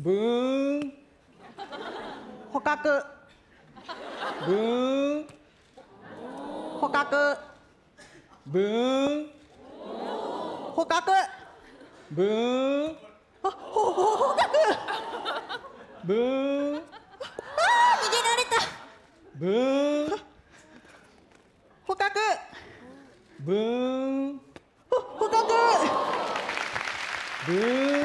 ブーン捕獲ブーン捕獲ブーン捕獲ブーン捕獲ブーン逃げられた。 ブーン捕獲ブーン捕獲ブーン